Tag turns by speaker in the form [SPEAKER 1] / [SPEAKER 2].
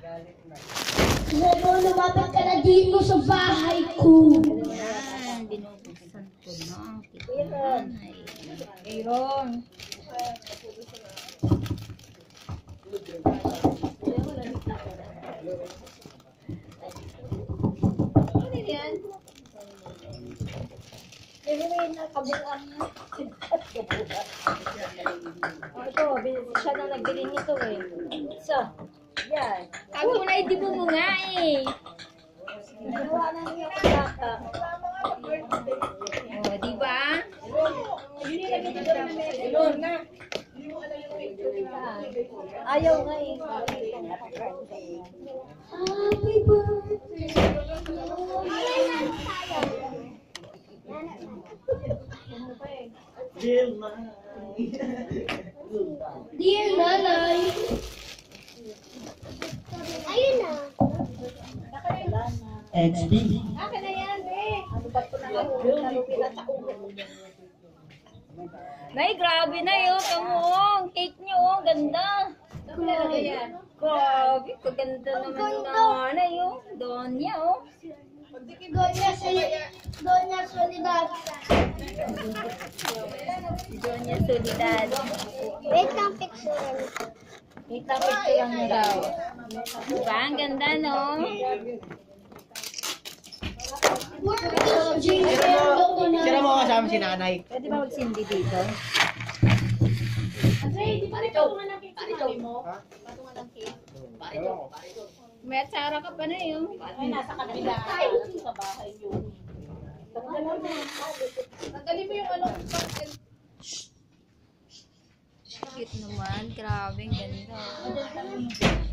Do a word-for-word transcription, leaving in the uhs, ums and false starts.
[SPEAKER 1] Lalo, lumapit ka na dito sa bahay ko.
[SPEAKER 2] Yan, binubuksan ko na ang cake ni Nanay.
[SPEAKER 3] Aaron. Ano yan? Gawin na kabuang na. Oh, ito, siya na nagbili nito eh. So, yan.
[SPEAKER 2] Ako na, hindi mo nga eh.
[SPEAKER 3] Ginawa na niya ang bata.
[SPEAKER 2] O, di ba?
[SPEAKER 3] Ayaw nga eh.
[SPEAKER 1] Happy birthday. Dear Nanay. Ayun na.
[SPEAKER 4] H D.
[SPEAKER 3] Akin na yan eh. Ano ba ito na ako? Narupin at ako.
[SPEAKER 2] Nay, grabe na yun. Kamuong. Cake niyo, oh. Ganda.
[SPEAKER 3] Ano yan?
[SPEAKER 2] Grabe, kaganda naman ni Nanay, oh. Donya, oh.
[SPEAKER 1] Doña Solidad. Doña Solidad.
[SPEAKER 2] Donya Solidad.
[SPEAKER 1] Wait lang, picture.
[SPEAKER 2] Wait lang, picture lang na daw. Diba? Ang ganda, no?
[SPEAKER 4] Sira mo kasama si Nanay.
[SPEAKER 2] Pwede ba magsindi dito? May atsara ka pa na yun.
[SPEAKER 3] Ay, nasa kanila. Sa bahay yun. Tanggalin mo yung ano.
[SPEAKER 2] Cute naman. Grabe, ang ganda.